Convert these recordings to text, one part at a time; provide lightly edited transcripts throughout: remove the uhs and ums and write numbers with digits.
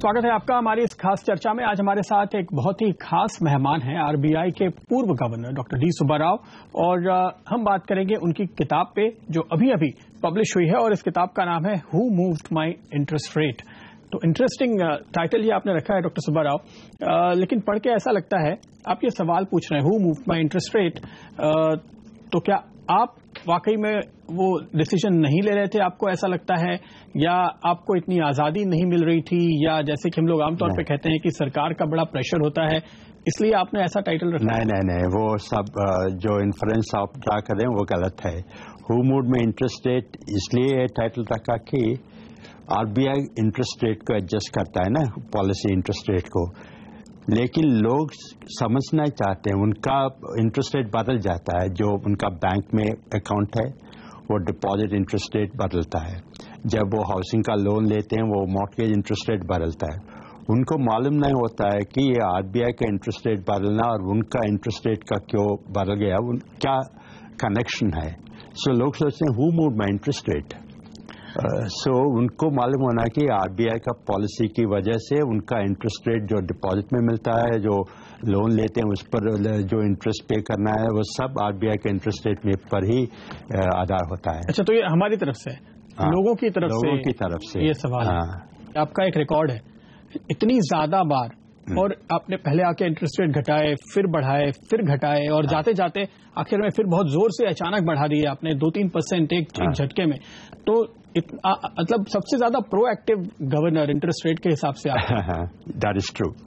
स्वागत है आपका हमारी इस खास चर्चा में। आज हमारे साथ एक बहुत ही खास मेहमान हैं, आरबीआई के पूर्व governor doctor D Subba Rao, और हम बात करेंगे उनकी किताब पे जो अभी अभी पब्लिश हुई है, और इस किताब का नाम है who moved my interest rate. तो इंटरेस्टिंग टाइटल ये आपने रखा है डॉक्टर सुब्बा राव, लेकिन पढ़ के ऐसा लगता है आप ये सवाल पूछ रहे हैं who moved my interest rate, तो क्या आप वाकई में वो डिसीजन नहीं ले रहे थे? आपको ऐसा लगता है, या आपको इतनी आजादी नहीं मिल रही थी, या जैसे कि हम लोग आमतौर पे कहते हैं कि सरकार का बड़ा प्रेशर होता है, इसलिए आपने ऐसा टाइटल रखा? नहीं, वो सब जो इन्फ्लुएंस आप ड्रा कर रहे हैं वो गलत है। Who moved my interest rate इसलिए टाइटल रखा कि आरबीआई इंटरेस्ट रेट को एडजस्ट करता है ना, पॉलिसी इंटरेस्ट रेट को, लेकिन लोग समझना चाहते हैं उनका इंटरेस्ट रेट बदल जाता है। जो उनका बैंक में अकाउंट है वो डिपॉजिट इंटरेस्ट रेट बदलता है, जब वो हाउसिंग का लोन लेते हैं वो मॉर्टगेज इंटरेस्ट रेट बदलता है। उनको मालूम नहीं होता है कि ये आरबीआई का इंटरेस्ट रेट बदलना और उनका इंटरेस्ट रेट का क्यों बदल गया, क्या कनेक्शन है। सो लोग सोचते हैं who moved my interest rate. So उनको मालूम होना कि आरबीआई का पॉलिसी की वजह से उनका इंटरेस्ट रेट जो डिपॉजिट में मिलता है, जो लोन लेते हैं उस पर जो इंटरेस्ट पे करना है, वो सब आरबीआई के इंटरेस्ट रेट में पर ही आधार होता है। अच्छा, तो ये हमारी तरफ से लोगों की तरफ से ये सवाल है। आपका एक रिकॉर्ड है इतनी ज्यादा बार, और आपने पहले आके इंटरेस्ट रेट घटाए, फिर बढ़ाए, फिर घटाए, और जाते जाते आखिर में फिर बहुत जोर से अचानक बढ़ा दिए आपने 2-3% एक झटके में। तो मतलब सबसे ज्यादा प्रोएक्टिव गवर्नर इंटरेस्ट रेट के हिसाब से दैट इज ट्रू।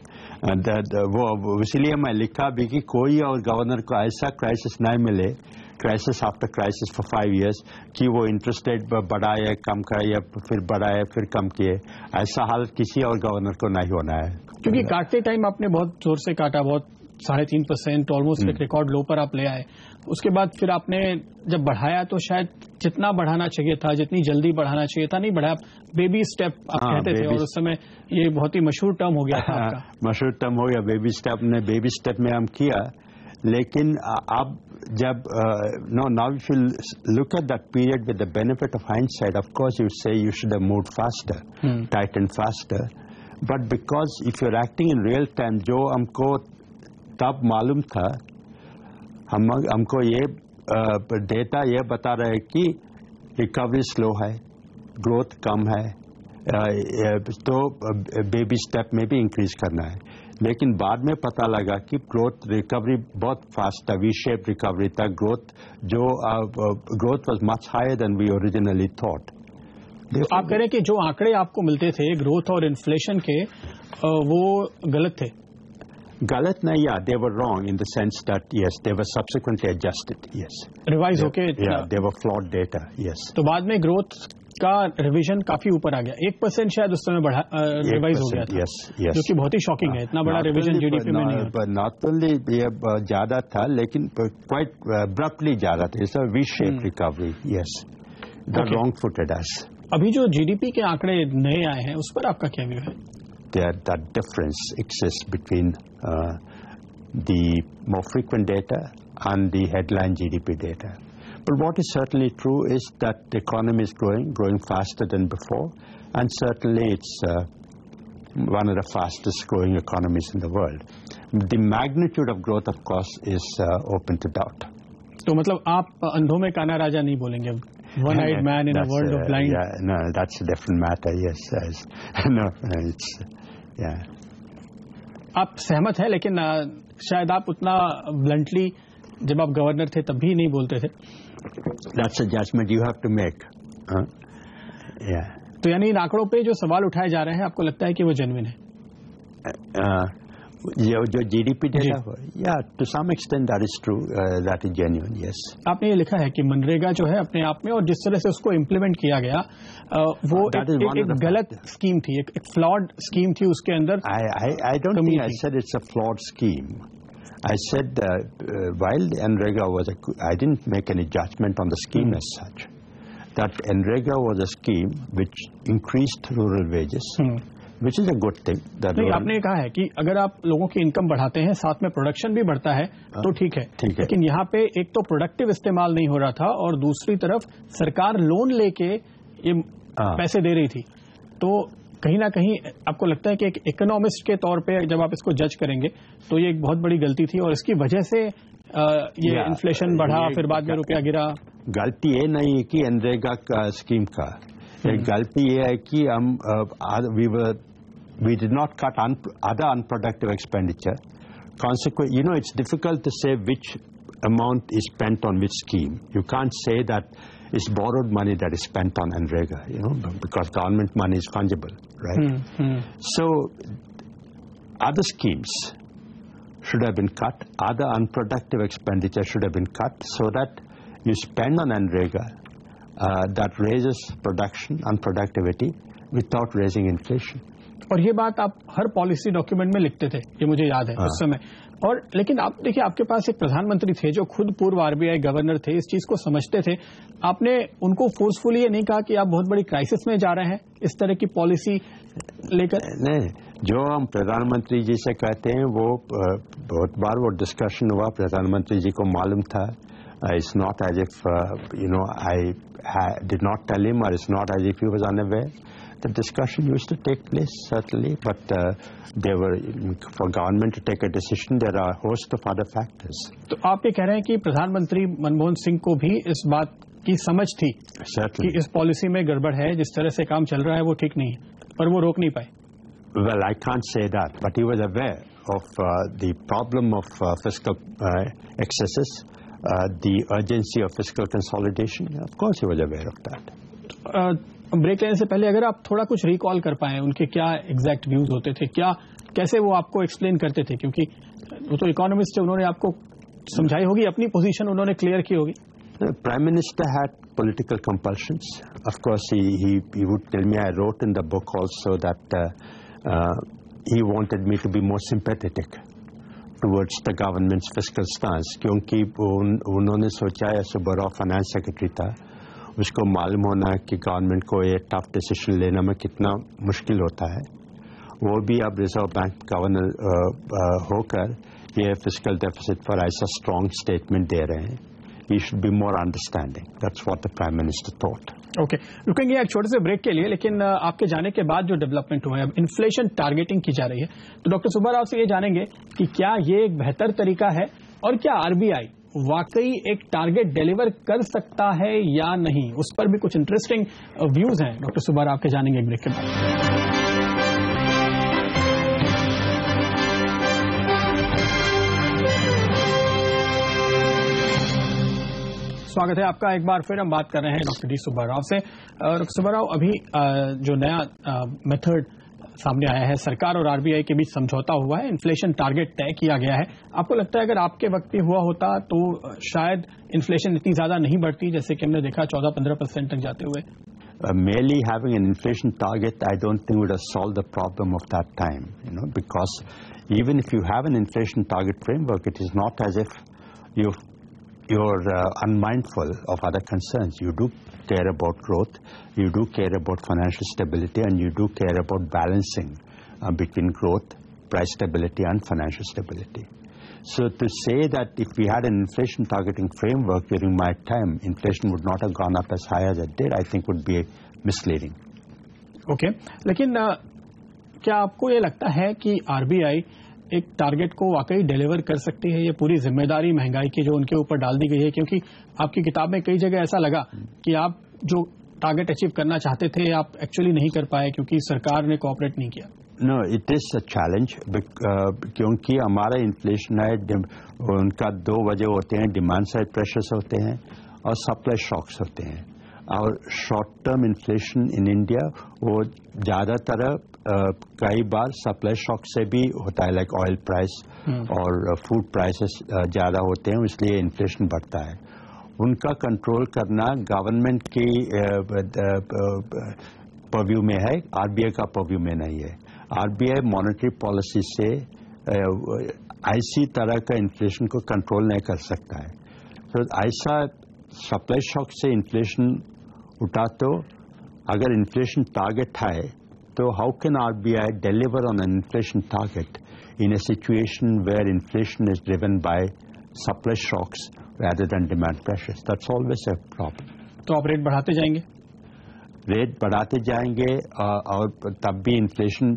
वो इसलिए मैं लिखा भी कि कोई और गवर्नर को ऐसा क्राइसिस नहीं मिले, crisis after crisis for 5 years, कि वो इंटरेस्ट रेट बढ़ाए, कम करे, या फिर बढ़ाए फिर कम किए। ऐसा हाल किसी और गवर्नर को नहीं होना है, क्योंकि काटते टाइम आपने बहुत जोर से काटा, बहुत 3.5% ऑलमोस्ट एक रिकॉर्ड लो पर आप ले आए। उसके बाद फिर आपने जब बढ़ाया तो शायद जितना बढ़ाना चाहिए था, जितनी जल्दी बढ़ाना चाहिए था, नहीं बढ़ाया। बेबी स्टेप आप कहते थे, और उस समय ये बहुत ही मशहूर टर्म हो गया था आपका। मशहूर टर्म हो गया बेबी स्टेप। ने बेबी स्टेप में हम किया, लेकिन अब जब now if you look at that period with the benefit of hindsight, of course you say you should have moved faster, tighten faster, but because if you are acting in real time, जो हमको तब मालूम था, हमको ये data ये बता रहा है कि रिकवरी स्लो है, ग्रोथ कम है, तो बेबी स्टेप में भी इंक्रीज करना है। लेकिन बाद में पता लगा कि ग्रोथ रिकवरी बहुत फास्ट था, वी शेप रिकवरी था, growth was much higher than we originally thought. तो आप कह रहे हैं कि जो आंकड़े आपको मिलते थे ग्रोथ और इन्फ्लेशन के, वो गलत थे? गलत नहीं, या they were wrong in the sense that yes, they were subsequently adjusted, yes, revise होके, they were flawed data, yes। तो बाद में ग्रोथ का रिवीजन काफी ऊपर आ गया, 1% शायद उस समय बढ़ा, रिवाइज हो गया था, yes, जो कि बहुत ही शॉकिंग है। इतना बड़ा रिवीजन जीडीपी में नहीं होता। नॉट ओनली ये ज्यादा था, लेकिन क्वाइट अब्रप्टली ज्यादा था। It's a V shape recovery, yes, the wrong footed us. अभी जो जीडीपी के आंकड़े नए आए हैं उस पर आपका क्या व्यू है? That difference exists between the more frequent data and the headline GDP data. But what is certainly true is that the economy is growing faster than before, and certainly it's one of the fastest growing economies in the world. The magnitude of growth, of course, is open to doubt. तो मतलब आप अंधों में काना राजा नहीं बोलेंगे? One-eyed man in a world of blind. Yeah, no, that's a different matter. Yes, no, it's yeah. आप सहमत हैं, लेकिन शायद आप उतना ब्लंटली जब आप गवर्नर थे तब भी नहीं बोलते थे। That's a judgment you have to make. Yeah. तो यानी इन आंकड़ों पे जो सवाल उठाए जा रहे हैं, आपको लगता है कि वो जेन्युइन है? जो जीडीपी डेटा, या to some extent that is true, that is genuine, yes. आपने ये लिखा है कि मनरेगा जो है अपने आप में, और जिस तरह से उसको इम्प्लीमेंट किया गया, वो एक गलत स्कीम थी, एक फ्लॉड स्कीम थी उसके अंदर। I don't think I said it's a flawed scheme. I said while NREGA was I didn't make any judgment on the scheme as such. That NREGA was a scheme which increased rural wages, which is a good thing. नहीं, आपने कहा है कि अगर आप लोगों की income बढ़ाते हैं, साथ में प्रोडक्शन भी बढ़ता है, तो ठीक है। लेकिन यहाँ पे एक तो प्रोडक्टिव इस्तेमाल नहीं हो रहा था, और दूसरी तरफ सरकार लोन लेके ये पैसे दे रही थी। तो कहीं ना कहीं आपको लगता है कि एक इकोनॉमिस्ट के तौर पे जब आप इसको जज करेंगे तो ये एक बहुत बड़ी गलती थी और इसकी वजह से ये इन्फ्लेशन बढ़ा, फिर बाद में रुपया गिरा? गलती ये नहीं है कि मनरेगा का स्कीम का, गलती ये है कि हम we did not cut other unproductive expenditure. Consequently, you know, it's difficult to say which amount is spent on which scheme. You can't say that it's borrowed money that is spent on NREGA, you know, because government money is fungible, right? So other schemes should have been cut, other unproductive expenditure should have been cut, so that you spend on NREGA that raises production and productivity without raising inflation. और ये बात आप हर policy document में लिखते थे, ये मुझे याद है उस समय। और लेकिन आप देखिए, आपके पास एक प्रधानमंत्री थे जो खुद पूर्व आरबीआई गवर्नर थे, इस चीज को समझते थे। आपने उनको फोर्सफुली ये नहीं कहा कि आप बहुत बड़ी क्राइसिस में जा रहे हैं इस तरह की पॉलिसी लेकर? नहीं, जो हम प्रधानमंत्री जी से कहते हैं वो बहुत बार वो डिस्कशन हुआ, प्रधानमंत्री जी को मालूम था। It's not as if I did not tell him, or it's not as if he was unaware. The discussion used to take place, certainly, but for government to take a decision, there are a host of other factors. तो आप ये कह रहे हैं कि प्रधानमंत्री मनमोहन सिंह को भी इस बात की समझ थी कि इस पॉलिसी में गड़बड़ है, जिस तरह से काम चल रहा है वो ठीक नहीं है, पर वो रोक नहीं पाए? Well, I can't say that, but he was aware of the problem of fiscal excesses, the urgency of fiscal consolidation. Of course, he was aware of that. Break लेने से पहले अगर आप थोड़ा कुछ रिकॉल कर पाए, उनके क्या एग्जैक्ट व्यूज होते थे, क्या कैसे वो आपको एक्सप्लेन करते थे? क्योंकि वो तो इकोनॉमिस्ट है, उन्होंने आपको समझाई होगी, अपनी पोजीशन उन्होंने क्लियर की होगी। Prime Minister had political compulsions. Of course, he would tell me, I wrote in the book also that he wanted me to be more sympathetic towards the government's fiscal stance, क्योंकि उन्होंने सोचा, Subbarao finance secretary था, उसको मालूम होना कि government को ये टफ डिसीजन लेने में कितना मुश्किल होता है। वो भी अब रिजर्व बैंक गवर्नर होकर ये फिस्कल डेफिसिट पर ऐसा स्ट्रॉन्ग स्टेटमेंट दे रहे हैं। He should be more understanding. That's what the Prime Minister thought. Okay, रुकेंगे एक छोटे से ब्रेक के लिए, लेकिन आपके जाने के बाद जो डेवलपमेंट हुए, अब इन्फ्लेशन टारगेटिंग की जा रही है, तो डॉक्टर सुब्बाराव से ये जानेंगे कि क्या ये एक बेहतर तरीका है और क्या आरबीआई वाकई एक टारगेट डिलीवर कर सकता है या नहीं। उस पर भी कुछ इंटरेस्टिंग व्यूज हैं डॉक्टर सुब्बाराव के, जानेंगे एक ब्रेक के बाद। स्वागत है आपका एक बार फिर। हम बात कर रहे हैं डॉक्टर डी सुब्बाराव से। डॉक्टर सुब्बाराव, अभी जो नया मेथड सामने आया है, सरकार और आरबीआई के बीच समझौता हुआ है, इन्फ्लेशन टारगेट तय किया गया है। आपको लगता है अगर आपके वक्त भी हुआ होता तो शायद इन्फ्लेशन इतनी ज्यादा नहीं बढ़ती, जैसे कि हमने देखा 14-15% तक जाते हुए? Merely having an inflation target, I don't think would have solved the problem of that time, you know, because even if you have an inflation target framework, it is not as if you're unmindful of other concerns. You do care about growth, you do care about financial stability, and you do care about balancing between growth, price stability, and financial stability. So to say that if we had an inflation targeting framework during my time, inflation would not have gone up as high as it did, I think would be misleading. Okay, लेकिन क्या आपको ये लगता है कि RBI एक target को वाकई डिलीवर कर सकती है? ये पूरी जिम्मेदारी महंगाई की जो उनके ऊपर डाल दी गई है, क्योंकि आपकी किताब में कई जगह ऐसा लगा कि आप जो टारगेट अचीव करना चाहते थे आप एक्चुअली नहीं कर पाए क्योंकि सरकार ने कोऑपरेट नहीं किया। No, it is a challenge क्योंकि हमारा इन्फ्लेशन है, उनका दो वजह होते हैं, डिमांड साइड प्रेशर्स होते हैं और सप्लाई शॉक्स होते हैं। और short term inflation in India वो ज़्यादातर कई बार सप्लाई शॉक से भी होता है, लाइक ऑयल प्राइस और फूड प्राइसेस ज़्यादा होते हैं, इसलिए इन्फ्लेशन बढ़ता है। उनका कंट्रोल करना गवर्नमेंट की पर्व्यू में है, आरबीआई का पर्व्यू में नहीं है। आरबीआई मॉनेटरी पॉलिसी से ऐसी तरह का इन्फ्लेशन को कंट्रोल नहीं कर सकता है। तो ऐसा सप्लाई शॉक से इन्फ्लेशन उठा, तो अगर इन्फ्लेशन टारगेट है तो how can RBI deliver on an inflation target in a situation where inflation is driven by supply shocks rather than demand pressures? That's always a problem. तो आप rate बढ़ाते जाएंगे? रेट बढ़ाते जाएंगे और तब भी इन्फ्लेशन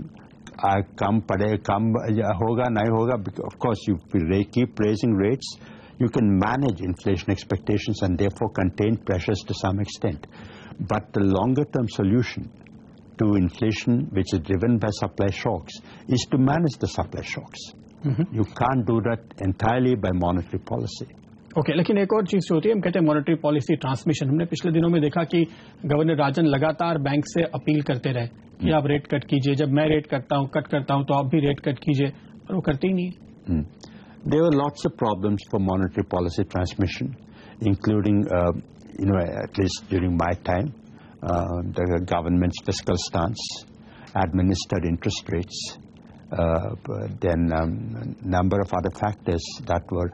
कम होगा नहीं होगा. Of course, you keep raising rates, you can manage inflation expectations and therefore contain pressures to some extent. But the longer-term solution to inflation, which is driven by supply shocks, is to manage the supply shocks. You can't do that entirely by monetary policy. Okay, लेकिन एक और चीज होती है, हम कहते हैं monetary policy transmission. हमने पिछले दिनों में देखा कि गवर्नर राजन लगातार बैंक से अपील करते रहे कि आप रेट कट कीजिए, जब मैं रेट कट करता हूं तो आप भी रेट कट कीजिए, और वो करते ही नहीं. There were lots of problems for monetary policy transmission, including, at least during my time, the government's fiscal stance, administered interest rates, then number of other factors that were,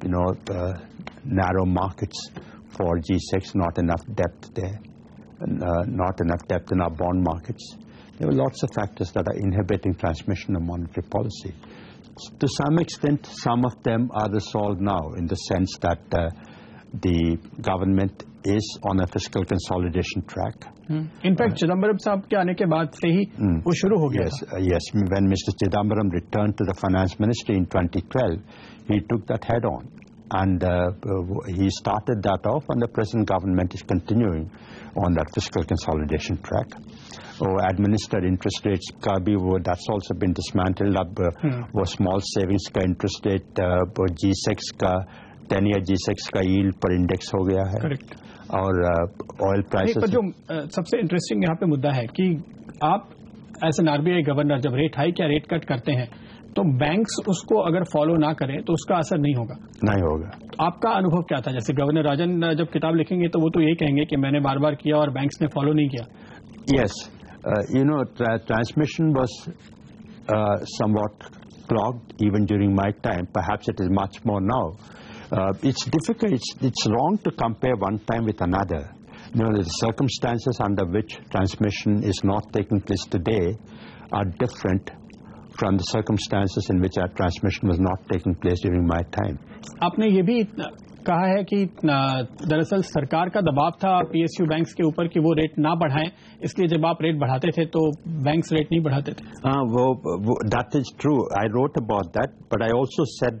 narrow markets for G6, not enough depth there, not enough depth in our bond markets. There were lots of factors that are inhibiting transmission of monetary policy. To some extent, some of them are resolved now in the sense that the government is on a fiscal consolidation track. In fact, Chidambaram साहब के आने के बाद से ही वो शुरू हो गया. Yes, when Mr. Chidambaram returned to the finance ministry in 2012, he took that head on. And he started that off, and the present government is continuing on that fiscal consolidation track. Administered interest rates, that's also been dismantled. वो small savings का interest rate, G6 का 10-year G6 का yield पर index हो गया है. Correct. और oil prices. पर जो सबसे इंटरेस्टिंग यहाँ पे मुद्दा है कि आप एज एन आरबीआई गवर्नर जब रेट हाइक या रेट कट करते हैं तो बैंक्स उसको अगर फॉलो ना करें तो उसका असर नहीं होगा. आपका अनुभव क्या था? जैसे गवर्नर राजन जब किताब लिखेंगे तो वो तो यही कहेंगे कि मैंने बार-बार किया और बैंक्स ने फॉलो नहीं किया. Yes, transmission was somewhat clogged even during my time. Perhaps it is much more now. It's difficult. It's wrong to compare one time with another. The circumstances under which transmission is not taking place today are different from the circumstances in which our transmission was not taking place during my time. आपने ये भी कहा है कि दरअसल सरकार का दबाव था पीएसयू बैंक्स के ऊपर कि वो रेट ना बढ़ाएं, इसलिए जब आप रेट बढ़ाते थे तो बैंक्स रेट नहीं बढ़ाते थे. That is true. I wrote about that, but I also said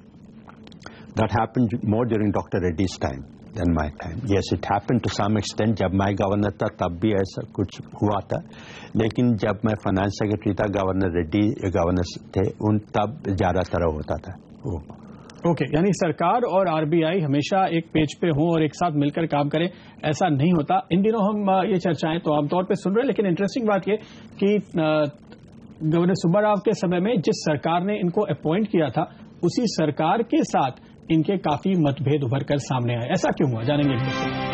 that happened more during Dr. Reddy's time than my time. Yes, it happened to some extent. जब मैं गवर्नर था तब भी ऐसा कुछ हुआ था, लेकिन जब मैं फाइनेंस सेक्रेटरी था, गवर्नर रेड्डी गवर्नर थे, तब ज्यादातर होता था. ओके, यानी सरकार और आरबीआई हमेशा एक पेज पे हों और एक साथ मिलकर काम करें, ऐसा नहीं होता. इन दिनों हम ये चर्चाएं तो आमतौर पे सुन रहे हैं, लेकिन इंटरेस्टिंग बात ये कि गवर्नर सुब्बाराव के समय में जिस सरकार ने इनको अपॉइंट किया था उसी सरकार के साथ इनके काफी मतभेद उभर कर सामने आए. ऐसा क्यों हुआ, जानेंगे.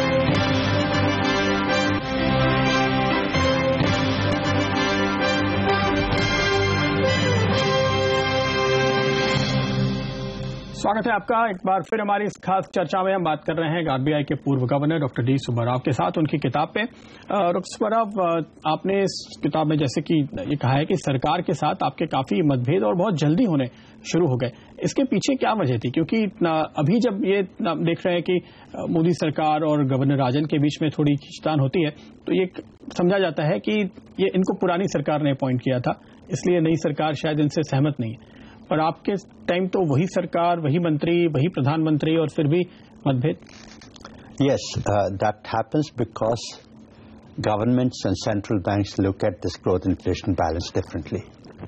स्वागत है आपका एक बार फिर हमारी इस खास चर्चा में. हम बात कर रहे हैं आरबीआई के पूर्व गवर्नर डॉक्टर डी सुब्बाराव के साथ, उनकी किताब पे. डॉक्टर सुब्बाराव, आपने इस किताब में जैसे कि ये कहा है कि सरकार के साथ आपके काफी मतभेद और बहुत जल्दी होने शुरू हो गए. इसके पीछे क्या वजह थी? क्योंकि अभी जब ये देख रहे हैं कि मोदी सरकार और गवर्नर राजन के बीच में थोड़ी खींचतान होती है तो ये समझा जाता है कि ये इनको पुरानी सरकार ने अपॉइंट किया था, इसलिए नई सरकार शायद इनसे सहमत नहीं है. पर आपके टाइम तो वही सरकार, वही मंत्री, वही प्रधानमंत्री और फिर भी मतभेद. Yes, that happens because governments and central banks look at this growth-inflation balance differently.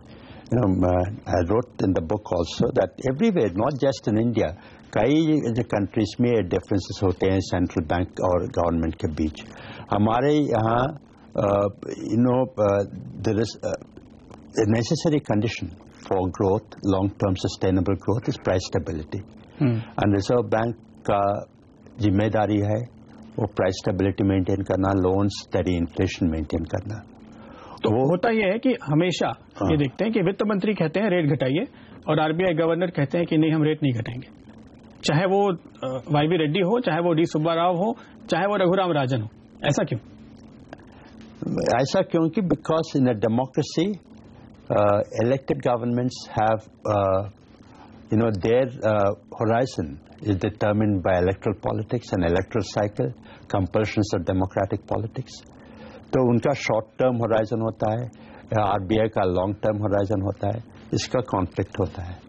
I wrote in the book also that everywhere, not just in India, कई countries में differences होते हैं central bank और government के बीच. हमारे यहाँ, there is a necessary condition for growth, long-term sustainable growth, is price stability. And Reserve Bank का जिम्मेदारी है वो प्राइस स्टेबिलिटी मेंटेन करना, लोन स्टेडी इन्फ्लेशन मेंटेन करना. तो होता यह है कि हमेशा ये देखते हैं कि वित्त मंत्री कहते हैं रेट घटाइए और आरबीआई गवर्नर कहते हैं कि नहीं, हम रेट नहीं घटाएंगे, चाहे वो वाईवी रेड्डी हो, चाहे वो डी सुब्बाराव हो, चाहे वो रघुराम राजन हो. ऐसा क्यों? ऐसा क्योंकि because in a democracy elected governments have, their horizon is determined by electoral politics and electoral cycle, compulsions of democratic politics. तो उनका शॉर्ट टर्म होराइजन होता है, आरबीआई का लॉन्ग टर्म होराइजन होता है, इसका कॉन्फ्लिक्ट होता है।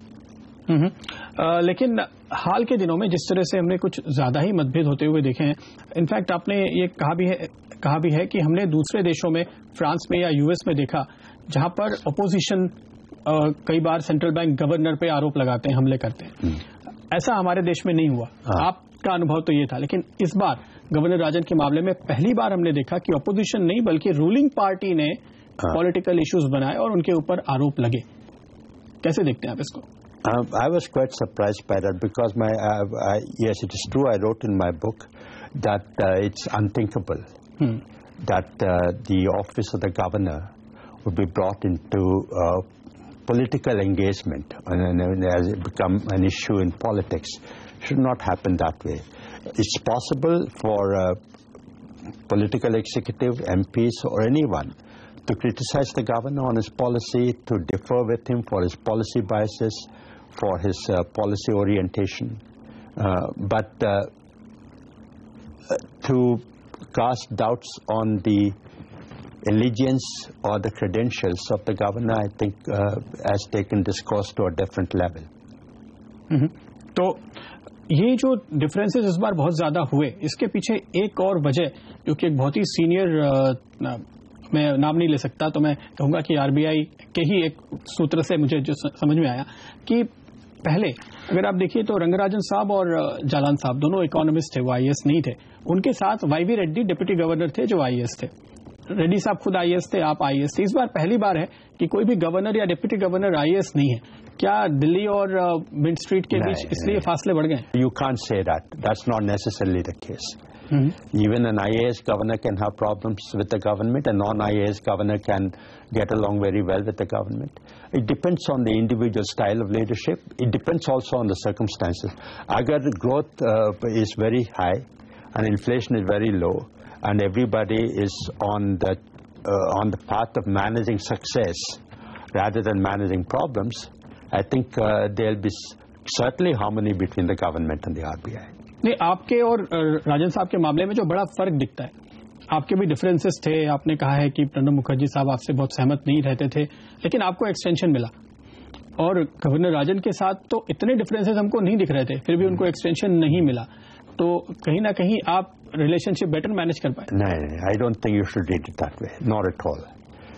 लेकिन हाल के दिनों में जिस तरह से हमने कुछ ज्यादा ही मतभेद होते हुए देखे हैं, इनफैक्ट आपने ये कहा भी है कि हमने दूसरे देशों में, फ्रांस में या यूएस में देखा, जहां पर अपोजिशन कई बार सेंट्रल बैंक गवर्नर पे आरोप लगाते हैं, हमले करते हैं। ऐसा हमारे देश में नहीं हुआ। आपका अनुभव तो ये था, लेकिन इस बार गवर्नर राजन के मामले में पहली बार हमने देखा कि अपोजिशन नहीं बल्कि रूलिंग पार्टी ने पॉलिटिकल इश्यूज बनाए और उनके ऊपर आरोप लगे। कैसे देखते हैं आप इसको? I was quite surprised by that because yes, it is true. I wrote in my book that it's unthinkable that the office of the governor would be brought into political engagement and has become an issue in politics. Should not happen that way. It's possible for a political executive, MPs, or anyone to criticize the governor on his policy, to differ with him for his policy biases, for his policy orientation, but to cast doubts on the allegiance or the credentials of the governor, I think has taken discourse to a different level. तो ये जो differences इस बार बहुत ज्यादा हुए, इसके पीछे एक और वजह, जो कि एक बहुत ही सीनियर, मैं नाम नहीं ले सकता, तो मैं कहूंगा कि आरबीआई के ही एक सूत्र से मुझे जो समझ में आया कि पहले अगर आप देखिए तो रंगराजन साहब और जालान साहब दोनों इकोनॉमिस्ट थे, वो आईएएस नहीं थे। उनके साथ वाईवी रेड्डी डिप्टी गवर्नर थे जो आईएएस थे। रेड्डी साहब खुद आईएएस थे, आप आईएएस थे। इस बार पहली बार है कि कोई भी गवर्नर या डिप्टी गवर्नर आईएएस नहीं है। क्या दिल्ली और मिड स्ट्रीट के बीच इसलिए फासले बढ़ गए? You can't say that. That's not necessarily the case. Even an IAS governor can have problems with the government. A non-IAS governor can get along very well with the government. It depends on the individual style of leadership. It depends also on the circumstances. Agar growth is very high and inflation is very low, and everybody is on the path of managing success rather than managing problems, I think there will be certainly harmony between the government and the RBI. नहीं, आपके और राजन साहब के मामले में जो बड़ा फर्क दिखता है, आपके भी डिफरेंसेस थे। आपने कहा है कि प्रणब मुखर्जी साहब आपसे बहुत सहमत नहीं रहते थे, लेकिन आपको एक्सटेंशन मिला, और गवर्नर राजन के साथ तो इतने डिफरेंसेस हमको नहीं दिख रहे थे, फिर भी उनको एक्सटेंशन नहीं मिला। तो कहीं ना कहीं आप रिलेशनशिप बेटर मैनेज कर पाए? नहीं, I don't think you should read it that way, not at all.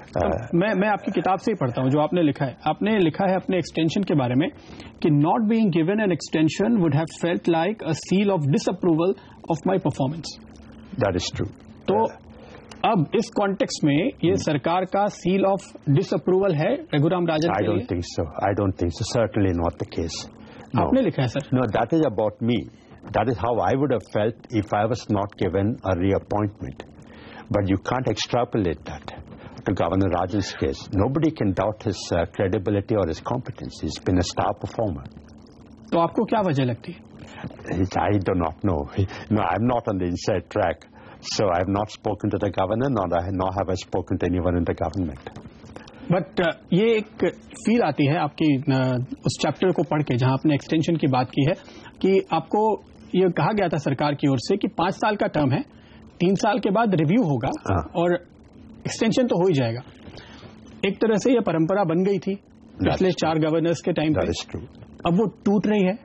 मैं आपकी किताब से ही पढ़ता हूं जो आपने लिखा है। आपने लिखा है अपने एक्सटेंशन के बारे में कि not being given an extension would have felt like a seal of disapproval of my performance. That is true. तो अब इस कॉन्टेक्स्ट में ये सरकार का सील ऑफ डिसअप्रूवल है Raghuram Rajan? I don't think so. I don't think so. Certainly not the case. आपने लिखा है sir? No, that is about me. That is how I would have felt if I was not given a reappointment. But you can't extrapolate that to Governor Rajan's case. Nobody can doubt his credibility or his competence. He's been a star performer. तो आपको क्या वजह लगती है? I do not know. No, I'm not on the inside track. So I have not spoken to the governor, nor have I spoken to anyone in the government. But ये एक feel आती है आपकी उस चैप्टर को पढ़ के जहां आपने एक्सटेंशन की बात की है कि आपको ये कहा गया था सरकार की ओर से कि 5 साल का टर्म है, 3 साल के बाद रिव्यू होगा और एक्सटेंशन तो हो ही जाएगा। एक तरह से ये परंपरा बन गई थी पिछले 4 गवर्नर्स के टाइम पे, अब वो टूट रही है।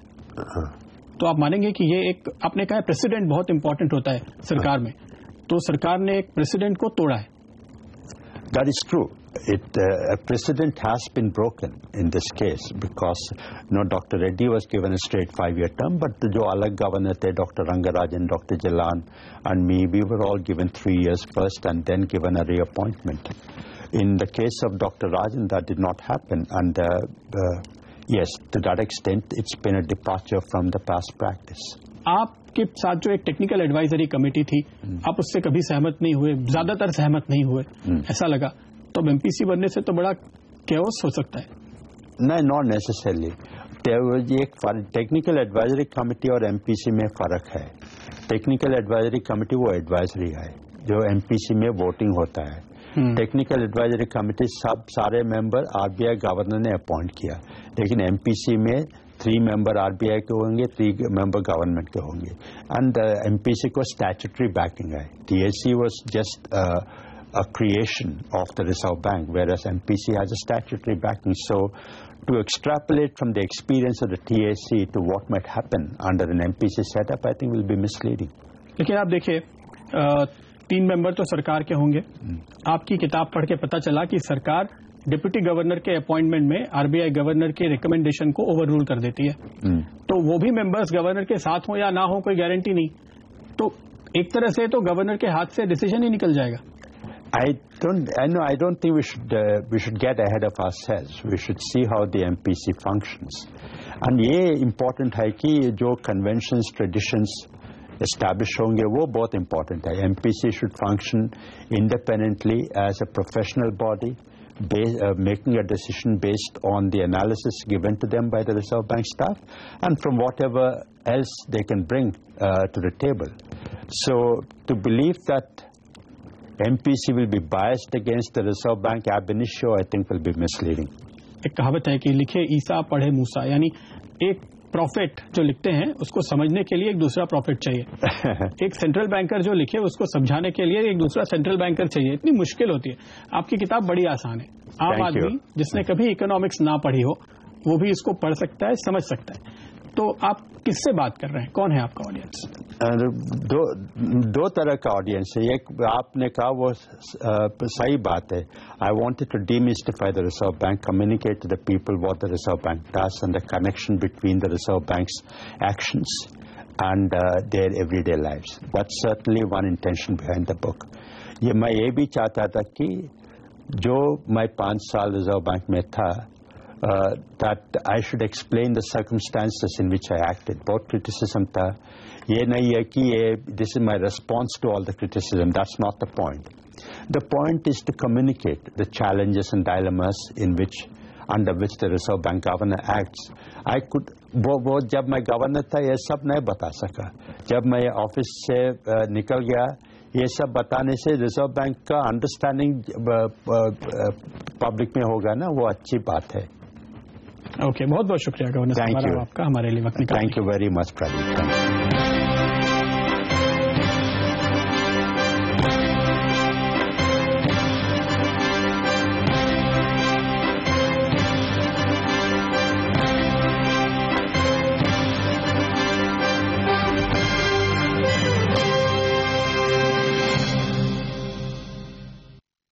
तो आप मानेंगे कि ये एक, आपने कहा प्रेसिडेंट बहुत इंपॉर्टेंट होता है सरकार में, तो सरकार ने एक प्रेसिडेंट को तोड़ा है। That is true. A precedent has been broken in this case because Dr. Reddy was given a straight 5-year term, but the jo alag governor the Dr. Rangarajan, Dr. Jalan, and me, we were all given 3 years first and then given a reappointment. In the case of Dr. Rajan, that did not happen, and yes, to that extent, it's been a departure from the past practice. आपके साथ जो एक technical advisory committee थी, आप उससे कभी सहमत नहीं हुए, ज्यादातर सहमत नहीं हुए, ऐसा लगा। तो अब एमपीसी बनने से तो बड़ा कैओस हो सकता है। नहीं, नॉट नेसेसरली। एक टेक्निकल एडवाइजरी कमेटी और एमपीसी में फर्क है। टेक्निकल एडवाइजरी कमेटी वो एडवाइजरी है जो एमपीसी में वोटिंग होता है। टेक्निकल एडवाइजरी कमेटी सारे मेंबर आरबीआई गवर्नर ने अपॉइंट किया, लेकिन एमपीसी में 3 मेंबर आरबीआई के होंगे, 3 मेंबर गवर्नमेंट के होंगे, एंड एमपीसी को स्टैट्यूटरी बैकिंग है। TAC was just a creation of the Reserve Bank, whereas MPC has a statutory backing. So to extrapolate from the experience of the TAC to what might happen under an MPC setup, I think will be misleading. लेकिन आप देखिए 3 member तो सरकार के होंगे। आपकी किताब पढ़ के पता चला कि सरकार डिप्टी गवर्नर के अपॉइंटमेंट में आरबीआई गवर्नर के रिकमेंडेशन को ओवर रूल कर देती है। तो वो भी मेंबर्स गवर्नर के साथ हो या ना हो कोई गारंटी नहीं। तो एक तरह से तो गवर्नर के हाथ से डिसीजन ही निकल जाएगा। I don't think we should get ahead of ourselves. We should see how the MPC functions. And ये important है कि जो conventions, traditions establish होंगे वो बहुत important है। MPC should function independently as a professional body, making a decision based on the analysis given to them by the Reserve Bank staff and from whatever else they can bring to the table. So to believe that MPC will be biased against the Reserve Bank ab initio, I think will be misleading. एक कहावत है कि लिखे ईसा पढ़े मूसा, यानी एक profit जो लिखते हैं उसको समझने के लिए एक दूसरा प्रॉफिट चाहिए। एक सेंट्रल बैंकर जो लिखे उसको समझाने के लिए एक दूसरा सेंट्रल बैंकर चाहिए। इतनी मुश्किल होती है। आपकी किताब बड़ी आसान है। आम आदमी जिसने कभी इकोनॉमिक्स ना पढ़ी हो वो भी इसको पढ़ सकता है, समझ सकता है। तो आप किससे बात कर रहे हैं? कौन है आपका ऑडियंस? दो तरह का ऑडियंस है। एक आपने कहा वो सही बात है। I wanted to demystify the Reserve Bank, communicate to the people what the Reserve Bank does and the connection between the Reserve Bank's actions and their everyday lives. That's certainly one intention behind the book. ये मैं ये भी चाहता था कि जो मैं 5 साल रिजर्व बैंक में था, that I should explain the circumstances in which I acted. बहुत criticism था। ये नहीं है कि this is my response to all the criticism. That's not the point. The point is to communicate the challenges and dilemmas under which the Reserve Bank governor acts. वो जब मैं governor था ये सब नहीं बता सका। जब मैं ऑफिस से निकल गया ये सब बताने से रिजर्व बैंक का अंडरस्टैंडिंग पब्लिक में होगा ना, वो अच्छी बात है। ओके, बहुत बहुत शुक्रिया गवर्नर साहब आपका हमारे लिए वक्त निकालने। Thank you very much Pradeep.